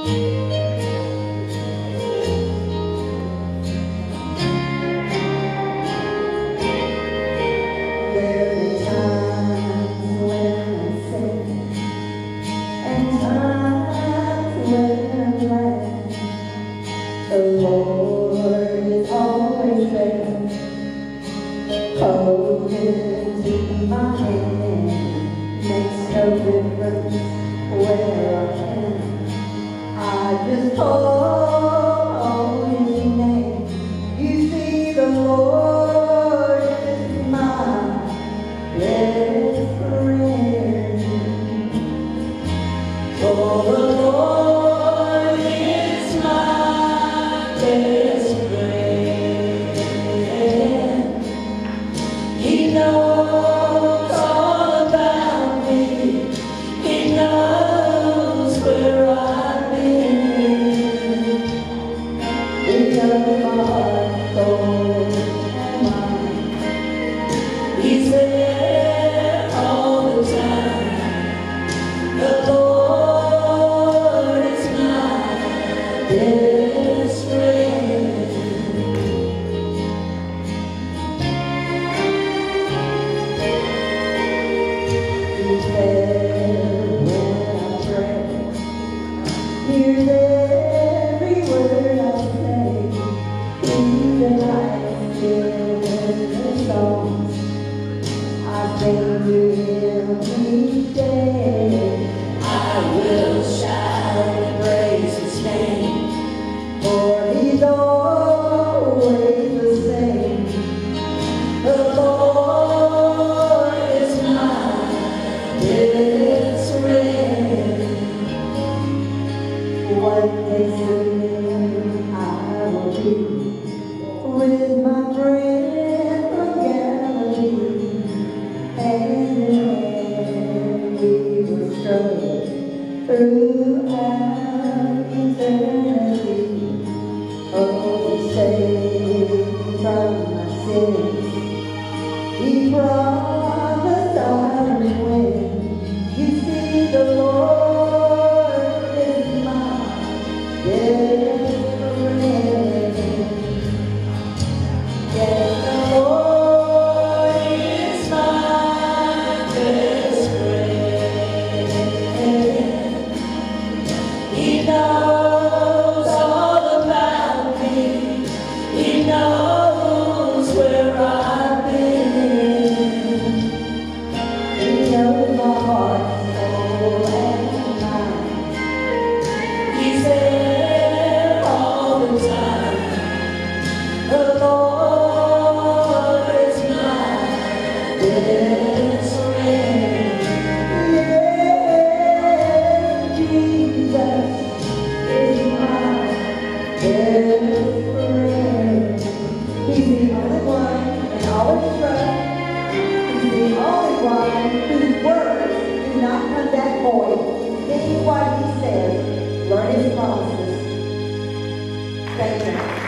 The Lord is always there, holding to my hand. Makes no difference where I am. I just call on His name. You see, the Lord is my best friend. Oh, the Lord is my best friend. He knows all about me. He knows where I've been. He knows my heart, soul, and mind. He's there all the time. The Lord is my best friend. He's there when I pray. Hears every word I say. He's the light in the songs I sing to Him each day. I will shout and praise His name, for He's always the same. The Lord is my best friend. One day soon I will be with my friend from Galilee, hand in hand we will stroll throughout eternity. Oh, saved from my sins, He promised I would win. You see, the Lord is my best friend. Yes, the Lord is my best friend. He knows all about me. He knows where I've been. He knows my heart, soul, and mind. He's there all the time. The Lord is my best friend. Yeah, Jesus is my best friend. He's the only one in all of Israel. He's the only one whose words do not come back void. Think what He says. Learn His promises. Thank you.